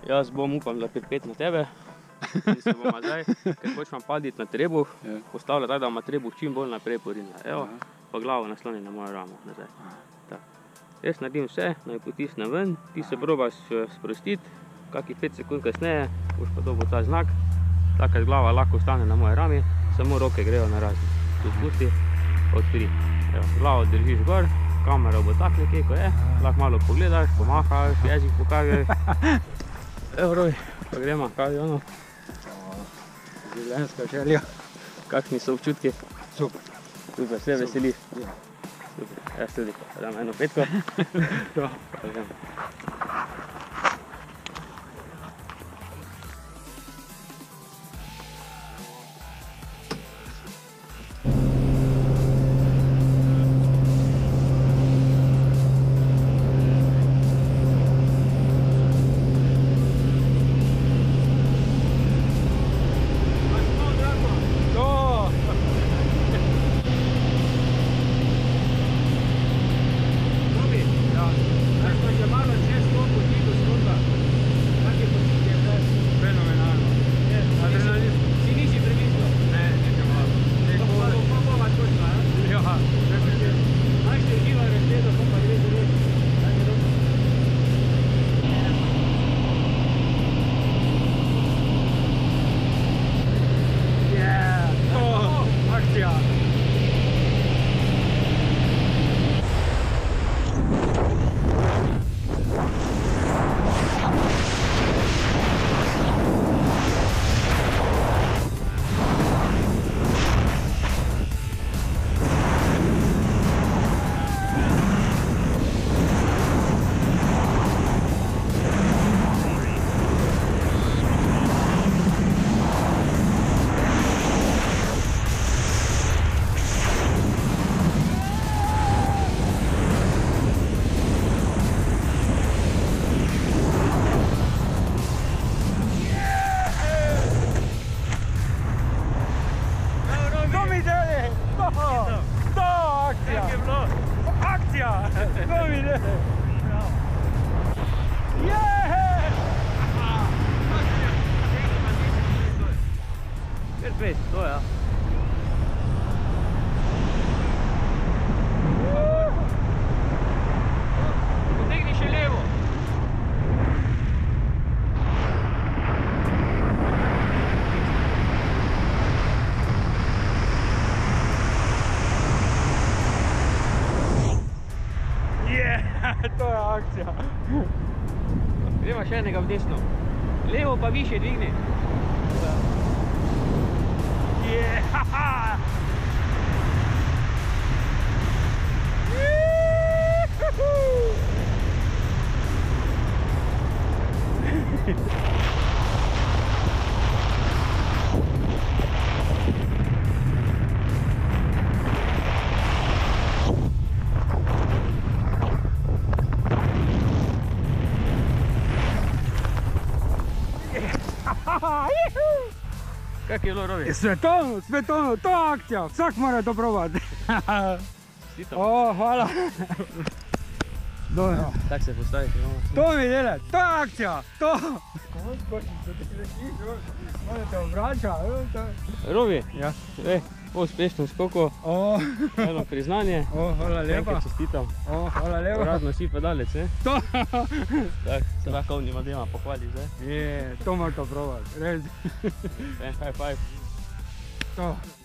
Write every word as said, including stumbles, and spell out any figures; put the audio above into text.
Jaz bom upam, da pripet na tebe. In se bomo zdaj, ker počnem paditi na trebuh, postavlja tako, da ima trebuh čim bolj naprej porinja. Evo, pa glavo nasloni na mojo ramo nazaj. Jaz naredim vse, naj potisnem ven, ti se probaš sprostiti, kakih pet sekund kasneje boš pa dobil ta znak, takrat glava lahko ostane na moji rami, samo roke grejo na razen. Tu spusti, odpri. Evo, glavo držiš gor, kamera bo tak nekaj, ko je, lahko malo pogledaš, pomahaš, jezik pokažeš. Evo, Robi, pa gremo, kaj je ono? Življenjska želja. Kakšni so občutki? Super. Super, se veseliš? Ja. Super, jaz tudi, pa dam eno petko. To. Pa gremo. Perfetto, to ja. Potegni še levo. To je akcija. Gremo še enega v desno. Levo pa više dvigni. Kako je bilo, Robi? Svetovno, svetovno, to je akcija, vsak mora to probati. O, hvala. Tako se postavi. To mi dele, to je akcija, to. Kako skočiš, da te krešiš, malo te obrača. Robi, Ja. po uspešnem skoku, eno priznanje. O, hvala lepa. Enkrat čestitam. O, hvala lepa. Uradno si pedalec, ne? To. Tako, se lahko ovnima dvema pohvali zdaj. Je, to morate probati, res. High five. To.